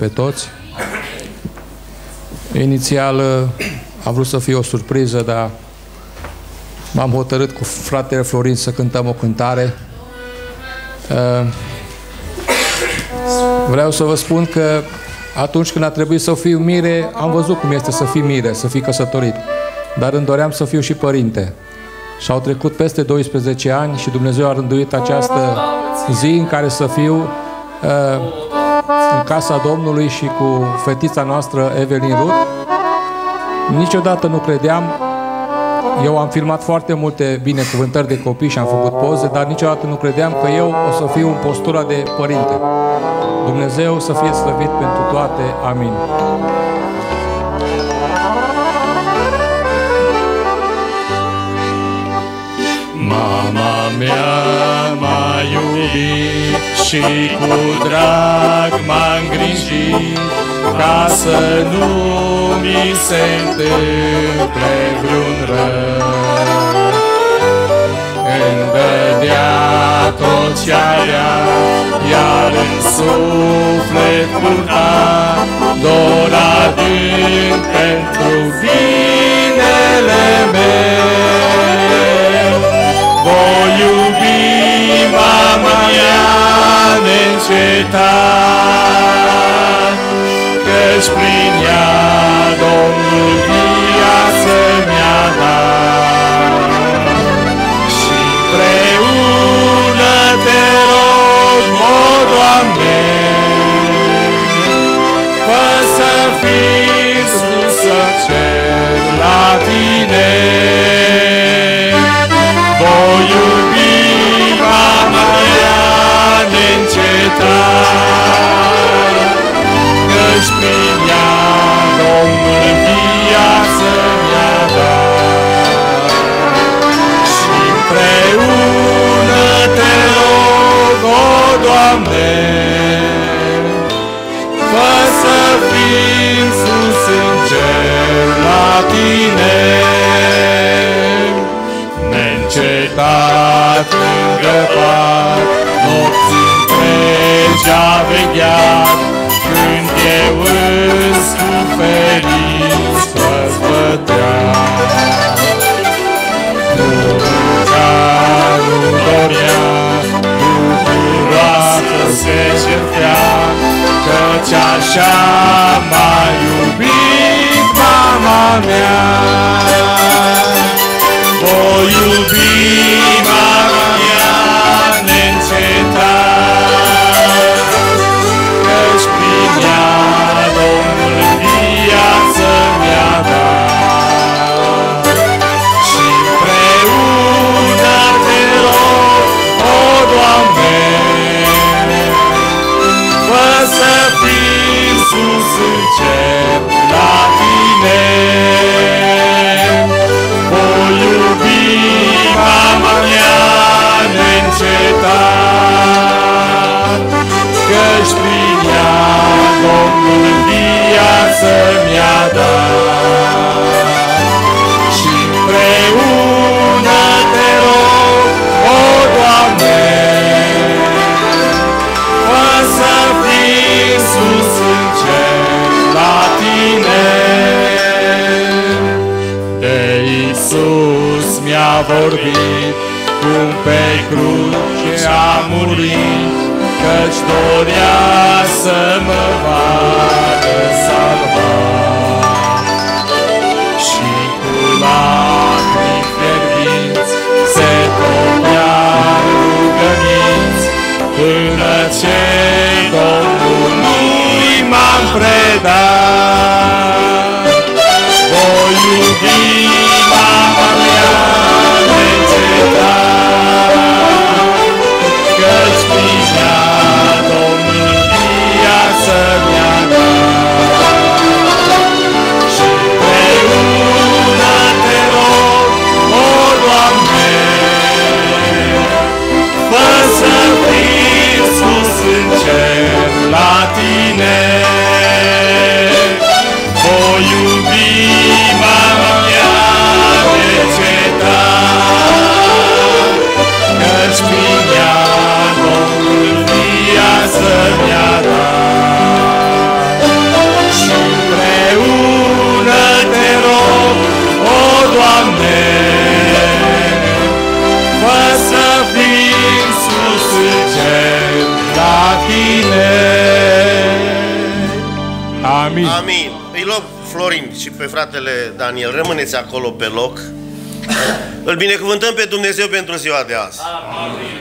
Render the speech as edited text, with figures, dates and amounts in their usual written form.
pe toți. Inițial am vrut să fie o surpriză, dar m-am hotărât cu fratele Florin să cântăm o cântare. Vreau să vă spun că atunci când a trebuit să fiu mire, am văzut cum este să fii mire, să fii căsătorit. Dar îmi doream să fiu și părinte. Și au trecut peste 12 ani și Dumnezeu a rânduit această zi în care să fiu în casa Domnului și cu fetița noastră Evelyn Ruth. Niciodată nu credeam. Eu am filmat foarte multe binecuvântări de copii și am făcut poze, dar niciodată nu credeam că eu o să fiu în postura de părinte. Dumnezeu să fie slăvit pentru toate. Amin. Mama mea m-a iubit și cu drag m-a îngrijit ca să nu mi se întâmple vreun rău. Îmi dădea tot ce avea, iar în suflet purta dor adânc pentru binele meu. Voi iubi mama mea neîncetat, căci prin ea Domnul viață mi-a dat. Și împreună te rog, o Doamne, fă să fii sus în cer la Tine. Voi iubi mama mea neîncetat, căci prin ea Domnul viață mi-a dat. Și împreună te rog, o Doamne, fă să fim sus în cer la Tine. Neîncetat lângă pat, nopți întregi a vegheat, când eu însuferiți făzbăteam. Nu ruga, nu dorea, bucuroasă se jertfea, căci așa m-a iubit mama mea. Voi iubi mama mea neîncetat, căci prin ea Domnul viață mi-a dat. Și împreună te rog, o Doamne, fă să fim sus în cer la Tine. Voi iubi mama mea neîncetat, căci prin ea Domnul viață mi-a dat. Și împreună te rog, o Doamne, fă să fim sus în cer la Tine. De Iisus mi-a vorbit, cum pe cruce a murit, căci dorea să mă vadă salvat. Și cu lacrimi fierbinți se topea rugăminți, până ce Domnului m-am predat. Voi iubi mama mea neîncetat, căci prin ea Domnul viață mi-a dat. Și împreună te rog, o Doamne, fă să fii sus în cer la Tine. Amin. Amin. Îi luăm Florin și pe fratele Daniel. Rămâneți acolo pe loc. Îl binecuvântăm pe Dumnezeu pentru ziua de azi. Amin.